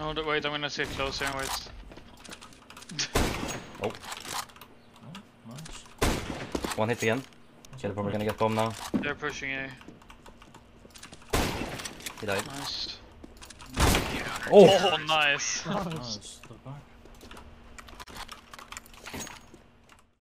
Oh, wait, I'm gonna sit closer and wait. Oh. Oh, nice. One hit again. They're probably gonna get bomb now. They're pushing A. He died. Nice. Oh! Oh, nice. Nice. The back.